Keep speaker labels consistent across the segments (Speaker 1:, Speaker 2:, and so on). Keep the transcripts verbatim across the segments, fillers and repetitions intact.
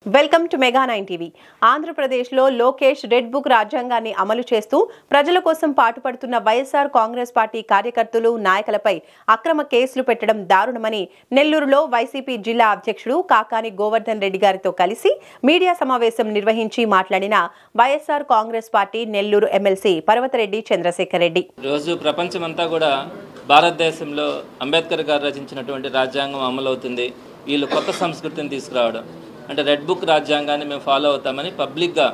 Speaker 1: Welcome to mega nine TV. ఆంధ్రప్రదేశ్లో Lokesh red book రాజ్యాంగాన్ని అమలు చేస్తూ ప్రజల కోసం పాటుపడుతున్న వైఎస్ఆర్ కాంగ్రెస్ పార్టీ కార్యకర్తలు నాయకులపై అక్రమ కేసులు పెట్టడం దారుణమని నెల్లూరులో వైసీపీ జిల్లా అధ్యక్షుడు కాకాని గోవర్ధన్ రెడ్డి గారితో కలిసి మీడియా సమావేశం నిర్వహించి మాట్లాడిన వైఎస్ఆర్ కాంగ్రెస్ పార్టీ నెల్లూరు ఎమ్మెల్సీ పర్వతరెడ్డి చంద్రశేఖర్ రెడ్డి.
Speaker 2: రోజు ప్రపంచమంతా కూడా భారతదేశంలో అంబేద్కర్ గారు రచించినటువంటి రాజ్యాంగం అమలవుతుంది. వీళ్ళు కొత్త సంస్కృతిని తీసుకురావడం అంటే రెడ్ బుక్ రాజ్యాంగాన్ని మేము ఫాలో అవుతామని పబ్లిక్గా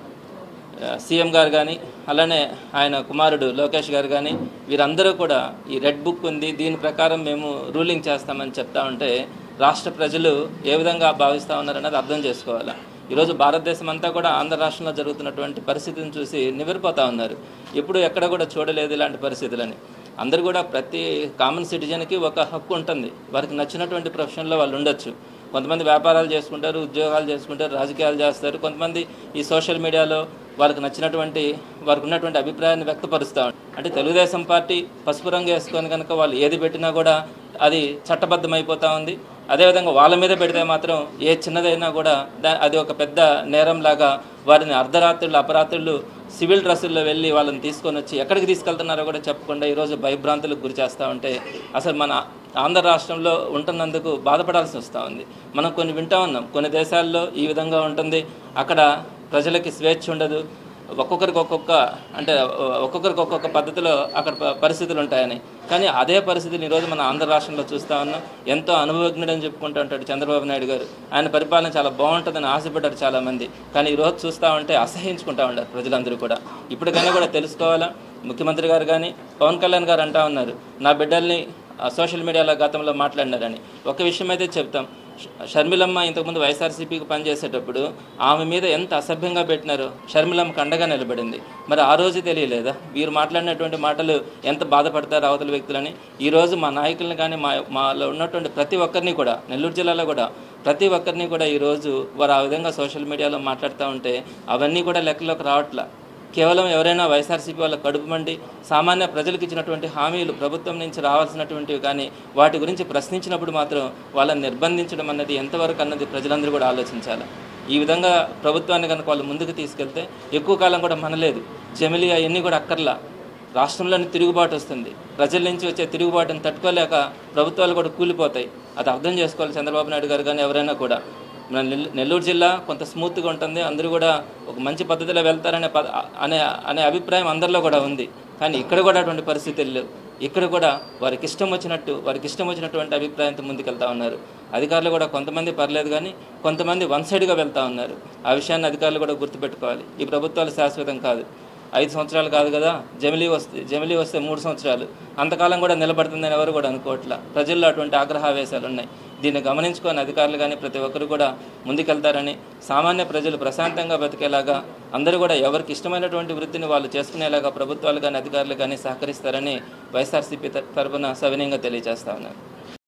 Speaker 2: సీఎం గారు కానీ అలానే ఆయన కుమారుడు లోకేష్ గారు కానీ వీరందరూ కూడా ఈ రెడ్ బుక్ ఉంది, దీని ప్రకారం మేము రూలింగ్ చేస్తామని చెప్తా ఉంటే రాష్ట్ర ప్రజలు ఏ విధంగా భావిస్తూ ఉన్నారన్నది అర్థం చేసుకోవాలి. ఈరోజు భారతదేశం అంతా కూడా ఆంధ్ర రాష్ట్రంలో జరుగుతున్నటువంటి పరిస్థితిని చూసి నివ్వెరపోతూ ఉన్నారు. ఎప్పుడు ఎక్కడ కూడా చూడలేదు ఇలాంటి పరిస్థితులని. అందరూ కూడా ప్రతి కామన్ సిటిజన్కి ఒక హక్కు ఉంటుంది. వారికి నచ్చినటువంటి ప్రొఫెషన్లో వాళ్ళు ఉండొచ్చు. కొంతమంది వ్యాపారాలు చేసుకుంటారు, ఉద్యోగాలు చేసుకుంటారు, రాజకీయాలు చేస్తారు. కొంతమంది ఈ సోషల్ మీడియాలో వారికి నచ్చినటువంటి వారికి ఉన్నటువంటి అభిప్రాయాన్ని వ్యక్తపరుస్తూ ఉంటారు. అంటే తెలుగుదేశం పార్టీ పసుపు రంగు వేసుకొని కనుక వాళ్ళు ఏది పెట్టినా కూడా అది చట్టబద్ధమైపోతూ ఉంది. అదేవిధంగా వాళ్ళ మీద పెడితే మాత్రం ఏ చిన్నదైనా కూడా అది ఒక పెద్ద నేరంలాగా వారిని అర్ధరాత్రులు అపరాత్రులు సివిల్ డ్రెస్సుల్లో వెళ్ళి వాళ్ళని తీసుకొని వచ్చి ఎక్కడికి తీసుకెళ్తున్నారో కూడా చెప్పకుండా ఈరోజు భయభ్రాంతులకు గురి చేస్తూ ఉంటే అసలు మన ఆంధ్ర రాష్ట్రంలో ఉంటున్నందుకు బాధపడాల్సి వస్తూ ఉంది. మనం కొన్ని వింటూ ఉన్నాం, కొన్ని దేశాల్లో ఈ విధంగా ఉంటుంది, అక్కడ ప్రజలకి స్వేచ్ఛ ఉండదు, ఒక్కొక్కరికి ఒక్కొక్క అంటే ఒక్కొక్కరికి ఒక్కొక్క పద్ధతిలో అక్కడ పరిస్థితులు ఉంటాయని. కానీ అదే పరిస్థితిని ఈరోజు మన ఆంధ్ర రాష్ట్రంలో చూస్తూ ఉన్నాం. ఎంతో అనుభవజ్ఞుడని చెప్పుకుంటూ ఉంటాడు చంద్రబాబు నాయుడు గారు. ఆయన పరిపాలన చాలా బాగుంటుందని ఆశపడ్డారు చాలామంది. కానీ ఈరోజు చూస్తూ ఉంటే అసహించుకుంటూ ఉంటారు ప్రజలందరూ కూడా. ఇప్పటికైనా కూడా తెలుసుకోవాలా. ముఖ్యమంత్రి గారు కానీ పవన్ కళ్యాణ్ గారు అంటూ ఉన్నారు, నా బిడ్డల్ని సోషల్ మీడియాలో గతంలో మాట్లాడినారని. ఒక విషయం అయితే చెప్తాం, షర్మిలమ్మ ఇంతకుముందు వైఎస్ఆర్సీపీకి పనిచేసేటప్పుడు ఆమె మీద ఎంత అసభ్యంగా పెట్టినారో షర్మిలమ్మకు అండగా నిలబడింది. మరి ఆ రోజు తెలియలేదా వీరు మాట్లాడినటువంటి మాటలు ఎంత బాధపడతారు అవతల వ్యక్తులని? ఈరోజు మా నాయకులను కానీ మా మాలో ఉన్నటువంటి ప్రతి ఒక్కరిని కూడా నెల్లూరు జిల్లాలో కూడా ప్రతి ఒక్కరిని కూడా ఈరోజు వారు ఆ విధంగా సోషల్ మీడియాలో మాట్లాడుతూ ఉంటే అవన్నీ కూడా లెక్కలోకి రావట్లా. కేవలం ఎవరైనా వైఎస్ఆర్సీపీ వాళ్ళ కడుపు మండి సామాన్య ప్రజలకు ఇచ్చినటువంటి హామీలు ప్రభుత్వం నుంచి రావాల్సినటువంటివి కానీ వాటి గురించి ప్రశ్నించినప్పుడు మాత్రం వాళ్ళని నిర్బంధించడం అన్నది ఎంతవరకు అన్నది ప్రజలందరూ కూడా ఆలోచించాలి. ఈ విధంగా ప్రభుత్వాన్ని కనుక వాళ్ళు ముందుకు తీసుకెళ్తే ఎక్కువ కాలం కూడా మనలేదు. జమిలి అవన్నీ కూడా అక్కర్లా. రాష్ట్రంలోని తిరుగుబాటు వస్తుంది. ప్రజల నుంచి వచ్చే తిరుగుబాటును తట్టుకోలేక ప్రభుత్వాలు కూడా కూలిపోతాయి. అది అర్థం చేసుకోవాలి చంద్రబాబు నాయుడు గారు కానీ ఎవరైనా కూడా. మన నెల్లూరు జిల్లా కొంత స్మూత్గా ఉంటుంది, అందరూ కూడా ఒక మంచి పద్ధతిలో వెళ్తారనే అనే అనే అభిప్రాయం అందరిలో కూడా ఉంది. కానీ ఇక్కడ కూడా అటువంటి పరిస్థితులు లేవు. ఇక్కడ కూడా వారికి ఇష్టం వచ్చినట్టు వారికి ఇష్టం వచ్చినటువంటి అభిప్రాయంతో ముందుకెళ్తా ఉన్నారు. అధికారులు కూడా కొంతమంది పర్లేదు కానీ కొంతమంది వన్ సైడ్గా వెళ్తూ ఉన్నారు. ఆ విషయాన్ని అధికారులు కూడా గుర్తుపెట్టుకోవాలి. ఈ ప్రభుత్వాలు శాశ్వతం కాదు. ఐదు సంవత్సరాలు కాదు కదా, జమిలీ వస్తే జమిలీ వస్తే మూడు సంవత్సరాలు అంతకాలం కూడా నిలబడుతుందని ఎవరు కూడా అనుకోవట్లా. ప్రజల్లో అటువంటి ఆగ్రహావేశాలు ఉన్నాయి. దీన్ని గమనించుకొని అధికారులు కానీ ప్రతి ఒక్కరు కూడా ముందుకెళ్తారని, సామాన్య ప్రజలు ప్రశాంతంగా బతికేలాగా అందరూ కూడా ఎవరికి ఇష్టమైనటువంటి వృత్తిని వాళ్ళు చేసుకునేలాగా ప్రభుత్వాలు కానీ అధికారులు కానీ సహకరిస్తారని వైఎస్ఆర్సీపీ తరఫున సవినయంగా తెలియజేస్తా ఉన్నారు.